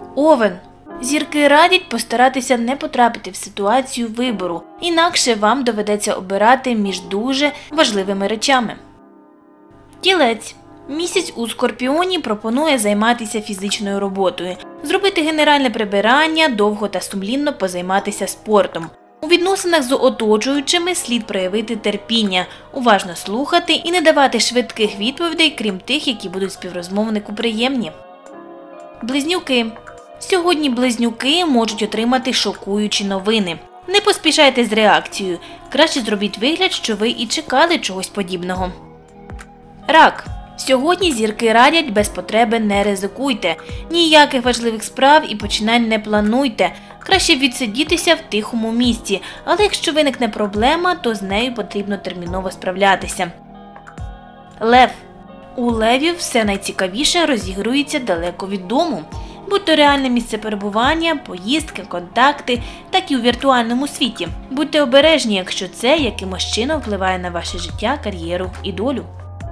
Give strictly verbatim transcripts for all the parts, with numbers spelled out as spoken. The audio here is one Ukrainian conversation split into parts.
Овен. Зірки радять постаратися не потрапити в ситуацію вибору, інакше вам доведеться обирати між дуже важливими речами. Тілець. Місяць у Скорпіоні пропонує займатися фізичною роботою, зробити генеральне прибирання, довго та сумлінно позайматися спортом. У відносинах з оточуючими слід проявити терпіння, уважно слухати і не давати швидких відповідей, крім тих, які будуть співрозмовнику приємні. Близнюки. Сьогодні близнюки можуть отримати шокуючі новини. Не поспішайте з реакцією, краще зробіть вигляд, що ви і чекали чогось подібного. Рак. Сьогодні зірки радять без потреби не ризикуйте, ніяких важливих справ і починань не плануйте, краще відсидітися в тихому місці, але якщо виникне проблема, то з нею потрібно терміново справлятися. Лев. У левів все найцікавіше розігрується далеко від дому. Будь то реальне місце перебування, поїздки, контакти, так і у віртуальному світі. Будьте обережні, якщо це якимось чином впливає на ваше життя, кар'єру і долю.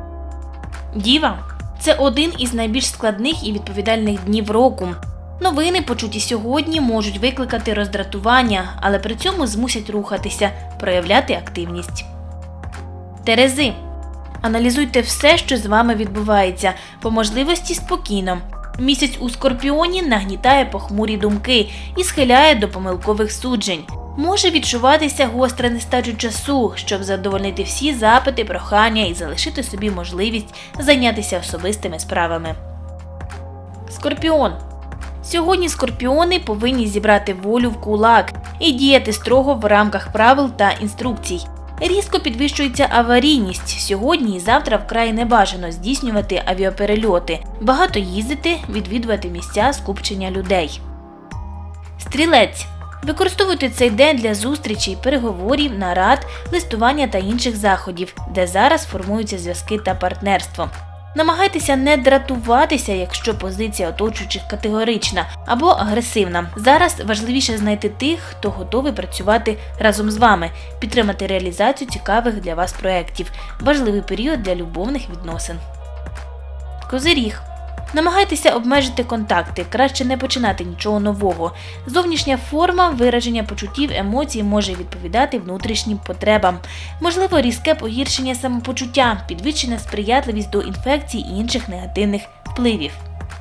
Діва. Це один із найбільш складних і відповідальних днів року. Новини, почуті сьогодні, можуть викликати роздратування, але при цьому змусять рухатися, проявляти активність. Терези. Аналізуйте все, що з вами відбувається, по можливості спокійно. Місяць у Скорпіоні нагнітає похмурі думки і схиляє до помилкових суджень. Може відчуватися гостра нестача часу, щоб задовольнити всі запити, прохання і залишити собі можливість зайнятися особистими справами. Скорпіон. Сьогодні скорпіони повинні зібрати волю в кулак і діяти строго в рамках правил та інструкцій. Різко підвищується аварійність. Сьогодні і завтра вкрай небажано здійснювати авіаперельоти, багато їздити, відвідувати місця скупчення людей. Стрілець. Використовуйте цей день для зустрічей, переговорів, нарад, листування та інших заходів, де зараз формуються зв'язки та партнерство. Намагайтеся не дратуватися, якщо позиція оточуючих категорична або агресивна. Зараз важливіше знайти тих, хто готовий працювати разом з вами, підтримати реалізацію цікавих для вас проєктів. Важливий період для любовних відносин. Козиріг. Намагайтеся обмежити контакти, краще не починати нічого нового. Зовнішня форма вираження почуттів, емоцій може відповідати внутрішнім потребам. Можливо, різке погіршення самопочуття, підвищена сприятливість до інфекцій і інших негативних впливів.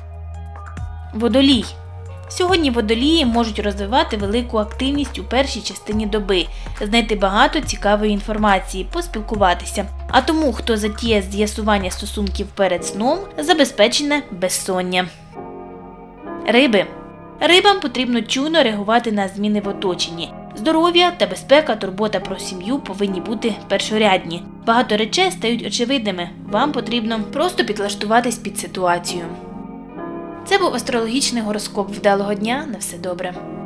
Водолій. Сьогодні водолії можуть розвивати велику активність у першій частині доби, знайти багато цікавої інформації, поспілкуватися. А тому, хто затіє з'ясування стосунків перед сном, забезпечене безсоння. Риби. Рибам потрібно чуйно реагувати на зміни в оточенні. Здоров'я та безпека, турбота про сім'ю повинні бути першорядні. Багато речей стають очевидними. Вам потрібно просто підлаштуватись під ситуацію. Це був астрологічний гороскоп. Вдалого дня, на все добре.